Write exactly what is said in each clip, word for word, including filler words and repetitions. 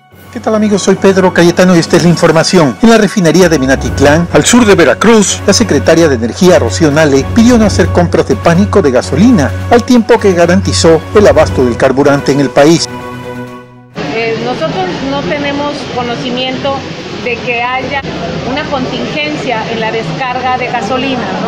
¿Qué tal amigos? Soy Pedro Cayetano y esta es la información. En la refinería de Minatitlán, al sur de Veracruz, la secretaria de Energía, Rocío Nale, pidió no hacer compras de pánico de gasolina, al tiempo que garantizó el abasto del carburante en el país. Eh, nosotros no tenemos conocimiento de que haya una contingencia en la descarga de gasolina, ¿no?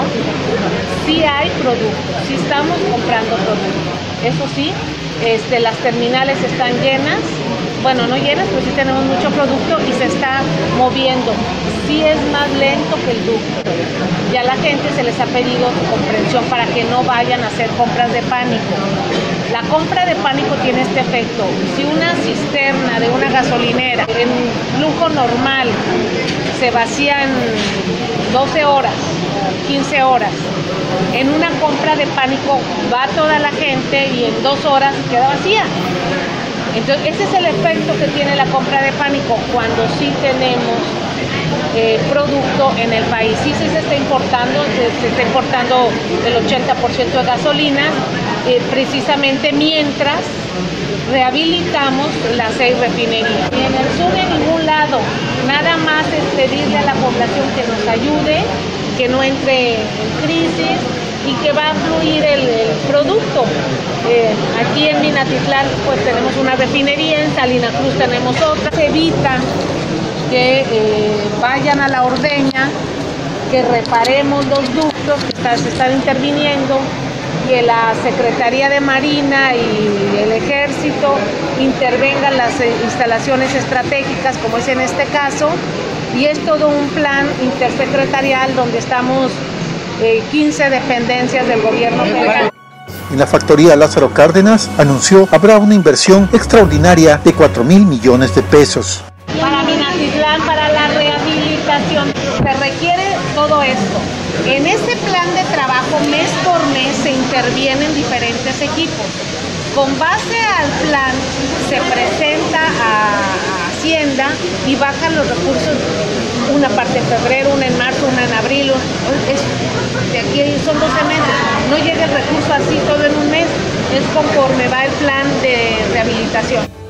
Sí hay productos, sí estamos comprando productos. Eso sí, este, las terminales están llenas. Bueno, no llenas, pero sí tenemos mucho producto y se está moviendo. Sí es más lento que el ducto. Ya a la gente se les ha pedido comprensión para que no vayan a hacer compras de pánico. La compra de pánico tiene este efecto. Si una cisterna de una gasolinera en flujo normal se vacía en doce horas, quince horas, en una compra de pánico va toda la gente y en dos horas queda vacía. Entonces, ese es el efecto que tiene la compra de pánico cuando sí tenemos eh, producto en el país. Sí, sí se está importando, se, se está importando el ochenta por ciento de gasolina, eh, precisamente mientras rehabilitamos las seis refinerías. Y en el sur en ningún lado, nada más es pedirle a la población que nos ayude, que no entre en crisis y que va a fluir el, el producto. Eh, aquí en Minatitlán pues tenemos una refinería, en Salina Cruz tenemos otra. Se evita que eh, vayan a la ordeña, que reparemos los ductos que está, se están interviniendo, que la Secretaría de Marina y el Ejército intervengan las instalaciones estratégicas, como es en este caso, y es todo un plan intersecretarial donde estamos eh, quince dependencias del gobierno federal. En la factoría Lázaro Cárdenas anunció habrá una inversión extraordinaria de cuatro mil millones de pesos. Para Minatitlán, para la rehabilitación, se requiere todo esto. En este plan de trabajo, mes por mes, se intervienen diferentes equipos. Con base al plan, se presenta a Hacienda y bajan los recursos, una parte en febrero, una en marzo, una en abril. Es, de aquí son doce meses. No llega el recurso así todo en un mes, es conforme va el plan de rehabilitación.